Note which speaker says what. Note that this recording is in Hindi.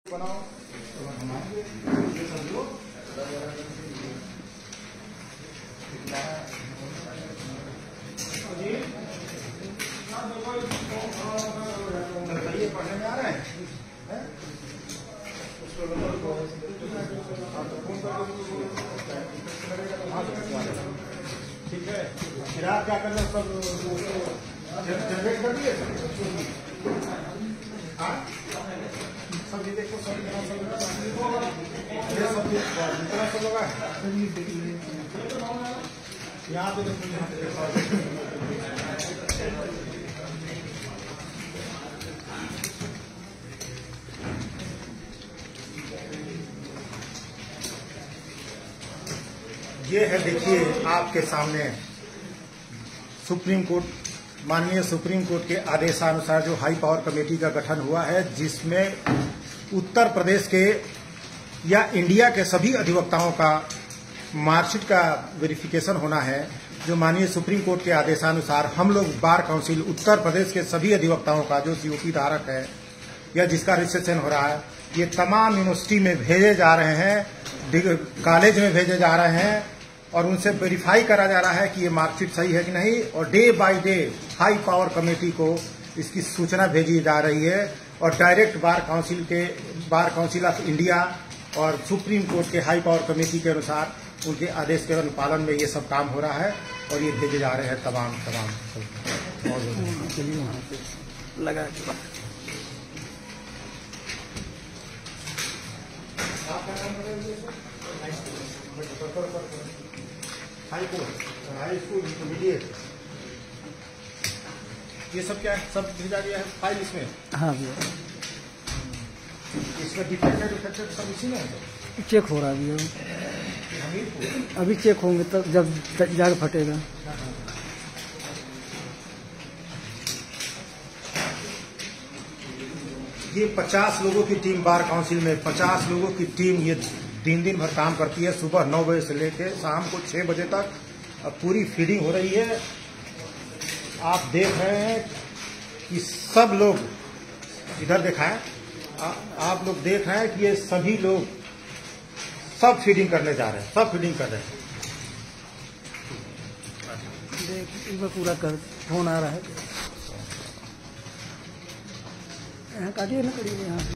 Speaker 1: बनाओ ये सब लोग पढ़ने में आ रहे हैं ठीक है। फिर आप क्या करना सब जनरेट कर दिए सब्जी देखो सब्जी यहाँ पे ये है, देखिए आपके सामने सुप्रीम कोर्ट, माननीय सुप्रीम कोर्ट के आदेशानुसार जो हाई पावर कमेटी का गठन हुआ है, जिसमें उत्तर प्रदेश के या इंडिया के सभी अधिवक्ताओं का मार्कशीट का वेरिफिकेशन होना है। जो माननीय सुप्रीम कोर्ट के आदेशानुसार हम लोग बार काउंसिल उत्तर प्रदेश के सभी अधिवक्ताओं का जो सीओपी धारक है या जिसका रजिस्ट्रेशन हो रहा है, ये तमाम यूनिवर्सिटी में भेजे जा रहे हैं, कॉलेज में भेजे जा रहे हैं और उनसे वेरीफाई करा जा रहा है कि ये मार्कशीट सही है कि नहीं। और day by day high power committee को इसकी सूचना भेजी जा रही है और direct bar council of India और सुप्रीम कोर्ट के हाई पावर कमेटी के अनुसार उनके आदेश के अनुपालन में ये सब काम हो रहा है और ये भेजे जा रहे हैं तमाम लगा हाई स्कूल इंटरमीडिएट, ये सब क्या है, सब भेजा गया है फाइल इसमें।
Speaker 2: हाँ भैया,
Speaker 1: इसमें डिफेक्टेड सब इसी में है।
Speaker 2: चेक हो रहा है भैया, अभी चेक होंगे तब जब जाग फटेगा।
Speaker 1: ये 50 लोगों की टीम बार काउंसिल में, 50 लोगों की टीम ये दिन भर काम करती है, सुबह 9 बजे से लेकर शाम को 6 बजे तक। अब पूरी फीडिंग हो रही है। आप देख रहे हैं कि सब लोग इधर दिखाएं, आप लोग देख रहे हैं कि ये सभी लोग सब फीडिंग करने जा रहे हैं, सब फीडिंग कर रहे हैं।
Speaker 2: पूरा कर फोन आ रहा है, यहाँ काटिए ना, करिए यहाँ।